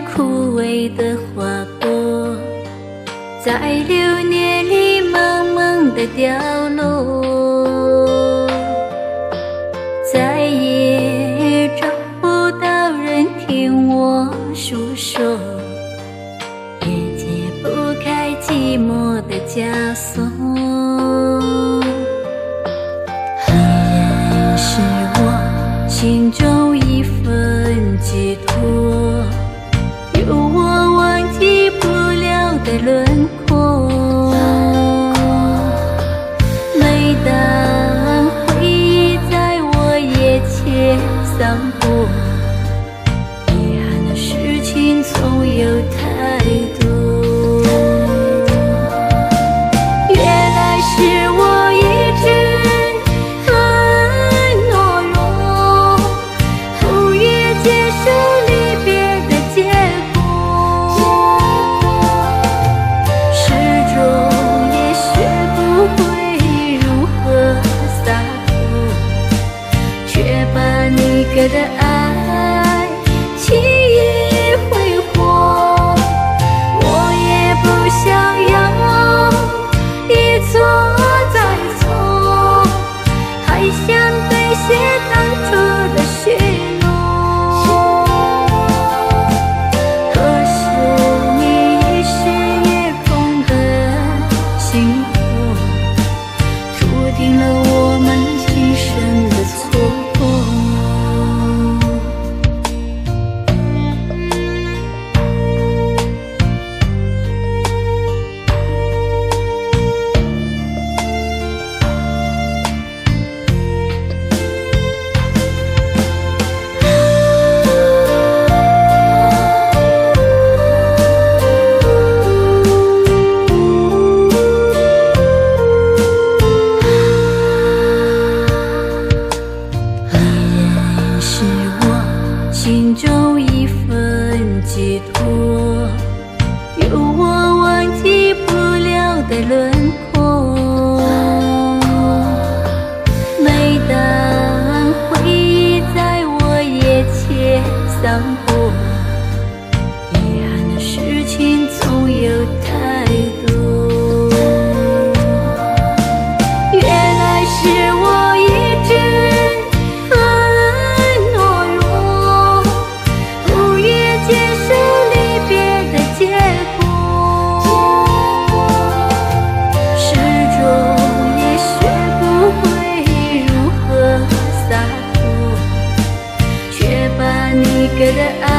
枯萎的花朵，在流年里萌萌地掉落，再也找不到人听我诉说，也解不开寂寞的枷锁。你仍是我心中一份寄托，有我忘记不了的轮廓。每当回忆在我眼前散播，遗憾的事情总有太多。原来是我一直很懦弱，不愿接受离别的结果，始终也学不会如何洒脱，却把你给的爱轻易挥霍。我也不想要一错再错，还想兑现当初的许诺。可是你已是夜空的星火，注定了我们今生的错过。心中一份寄托，有我忘记不了的轮廓。每当回忆在我眼前散播，遗憾的事情总有太多。原来是我一直给的爱